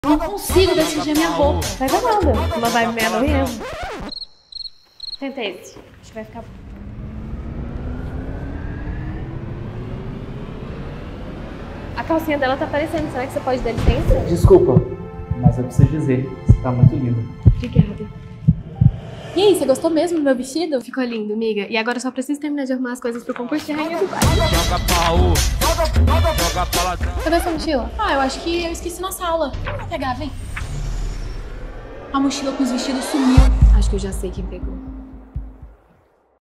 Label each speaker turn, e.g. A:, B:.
A: Não consigo decidir a minha roupa.
B: Vai dar nada. Uma vibe meia mesmo.
A: Tenta esse. Acho que vai ficar... A calcinha dela tá aparecendo. Será que você pode dar licença?
C: Desculpa, mas eu preciso dizer, você tá muito linda.
A: Obrigada. E aí, você gostou mesmo do meu vestido? Ficou lindo, amiga. E agora eu só preciso terminar de arrumar as coisas pro concurso de Rainha do Baile. Cadê essa mochila?
D: Ah, eu acho que eu esqueci na sala. Vamos pegar, vem. A mochila com os vestidos sumiu.
A: Acho que eu já sei quem pegou.